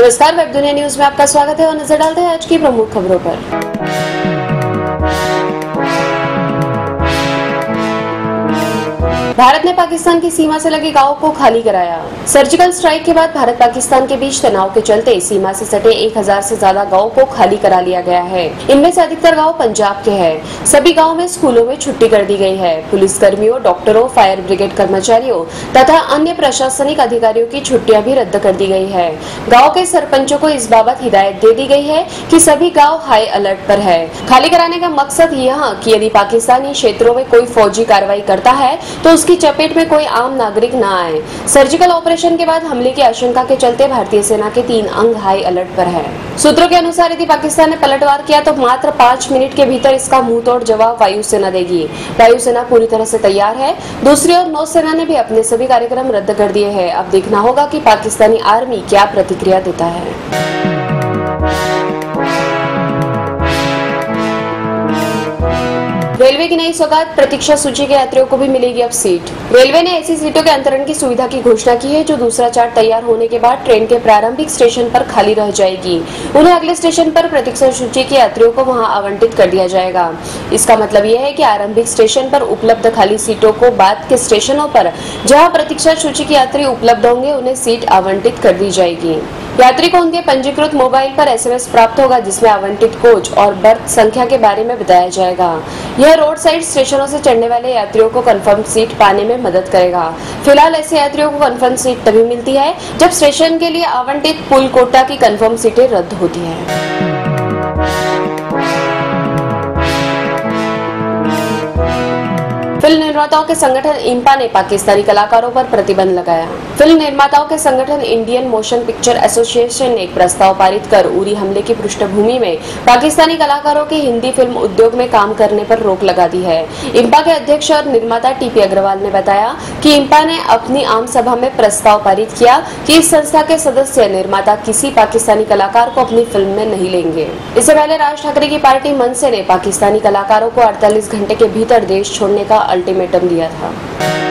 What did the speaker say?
नमस्कार, वेब दुनिया न्यूज में आपका स्वागत है और नजर डालते हैं आज की प्रमुख खबरों पर। भारत ने पाकिस्तान की सीमा से लगे गांवों को खाली कराया। सर्जिकल स्ट्राइक के बाद भारत पाकिस्तान के बीच तनाव के चलते सीमा से सटे 1000 से ज्यादा गांवों को खाली करा लिया गया है। इनमें से अधिकतर गांव पंजाब के हैं। सभी गांवों में स्कूलों में छुट्टी कर दी गई है। पुलिस कर्मियों, डॉक्टरों, फायर ब्रिगेड कर्मचारियों तथा अन्य प्रशासनिक अधिकारियों की छुट्टियां भी रद्द कर दी गई है। गाँव के सरपंचों को इस बाबत हिदायत दे दी गई है कि सभी गाँव हाई अलर्ट पर है। खाली कराने का मकसद यह कि यदि पाकिस्तानी क्षेत्रों में कोई फौजी कार्रवाई करता है तो उसकी चपेट में कोई आम नागरिक न आए। सर्जिकल ऑपरेशन के बाद हमले की आशंका के चलते भारतीय सेना के 3 अंग हाई अलर्ट पर है। सूत्रों के अनुसार यदि पाकिस्तान ने पलटवार किया तो मात्र 5 मिनट के भीतर इसका मुंहतोड़ जवाब वायुसेना देगी। वायुसेना पूरी तरह से तैयार है। दूसरी ओर नौसेना ने भी अपने सभी कार्यक्रम रद्द कर दिए हैं। अब देखना होगा कि पाकिस्तानी आर्मी क्या प्रतिक्रिया देता है। रेलवे की नई सौगात, प्रतीक्षा सूची के यात्रियों को भी मिलेगी अब सीट। रेलवे ने ऐसी सीटों के अंतरण की सुविधा की घोषणा की है जो दूसरा चार्ट तैयार होने के बाद ट्रेन के प्रारंभिक स्टेशन पर खाली रह जाएगी। उन्हें अगले स्टेशन पर प्रतीक्षा सूची के यात्रियों को वहां आवंटित कर दिया जाएगा। इसका मतलब यह है कि आरंभिक स्टेशन पर उपलब्ध खाली सीटों को बाद के स्टेशनों पर जहाँ प्रतीक्षा सूची के यात्री उपलब्ध होंगे उन्हें सीट आवंटित कर दी जाएगी। यात्री को उनके पंजीकृत मोबाइल पर SMS प्राप्त होगा जिसमें आवंटित कोच और बर्थ संख्या के बारे में बताया जाएगा। यह रोड साइड स्टेशनों से चढ़ने वाले यात्रियों को कंफर्म सीट पाने में मदद करेगा। फिलहाल ऐसे यात्रियों को कंफर्म सीट तभी मिलती है जब स्टेशन के लिए आवंटित पुल कोटा की कंफर्म सीटें रद्द होती है। फिल्म निर्माताओं के संगठन इंपा ने पाकिस्तानी कलाकारों पर प्रतिबंध लगाया। फिल्म निर्माताओं के संगठन इंडियन मोशन पिक्चर एसोसिएशन ने एक प्रस्ताव पारित कर उरी हमले की पृष्ठभूमि में पाकिस्तानी कलाकारों के हिंदी फिल्म उद्योग में काम करने पर रोक लगा दी है। इंपा के अध्यक्ष और निर्माता TP अग्रवाल ने बताया कि इंपा ने अपनी आम सभा में प्रस्ताव पारित किया कि इस संस्था के सदस्य निर्माता किसी पाकिस्तानी कलाकार को अपनी फिल्म में नहीं लेंगे। इससे पहले राज ठाकरे की पार्टी मनसे ने पाकिस्तानी कलाकारों को 48 घंटे के भीतर देश छोड़ने का अल्टीमेटम दिया था।